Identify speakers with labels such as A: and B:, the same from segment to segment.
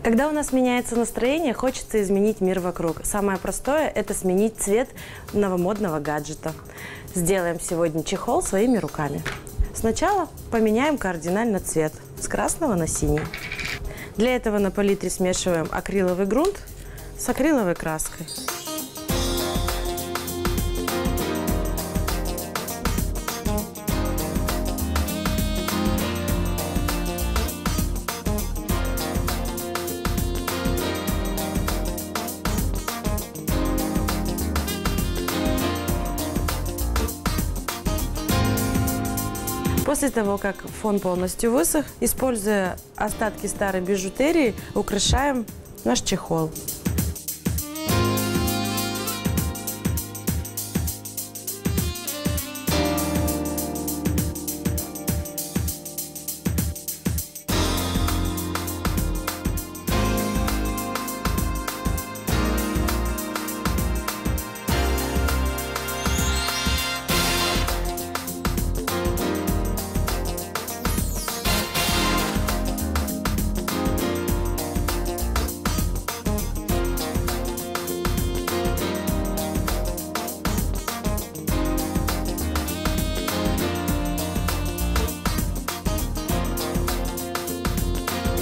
A: Когда у нас меняется настроение, хочется изменить мир вокруг. Самое простое – это сменить цвет новомодного гаджета. Сделаем сегодня чехол своими руками. Сначала поменяем кардинально цвет с красного на синий. Для этого на палитре смешиваем акриловый грунт с акриловой краской. После того, как фон полностью высох, используя остатки старой бижутерии, украшаем наш чехол.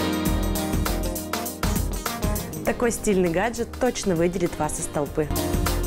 A: Такой стильный гаджет точно выделит вас из толпы.